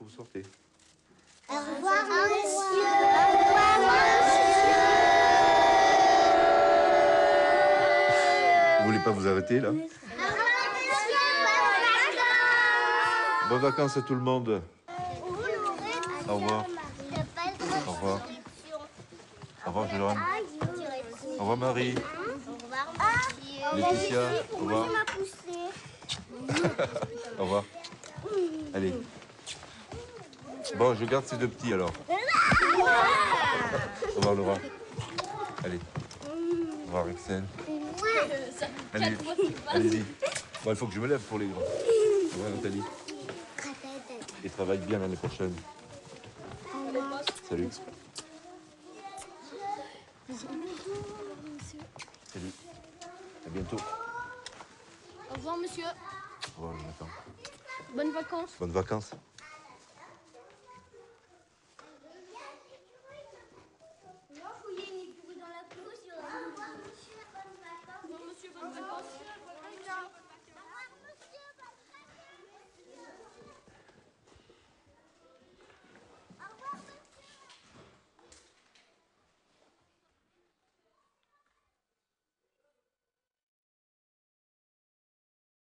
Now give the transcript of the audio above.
vous sortez. Au revoir, monsieur. Vous voulez pas vous arrêter là? Bonnes vacances à tout le monde. Au revoir. Au revoir. Au revoir, Jérôme. Au revoir, Marie. Laetitia, au revoir. Au revoir. Allez. Bon, je garde ces deux petits alors. Au revoir, Laura. Allez. Au revoir, Axel. Allez, allez-y. Bon, il faut que je me lève pour les grands. Au revoir, Nathalie. Et travaille bien l'année prochaine. Salut. Salut. À bientôt. Au revoir, monsieur. Au revoir, Jonathan. Bonnes vacances. Bonnes vacances.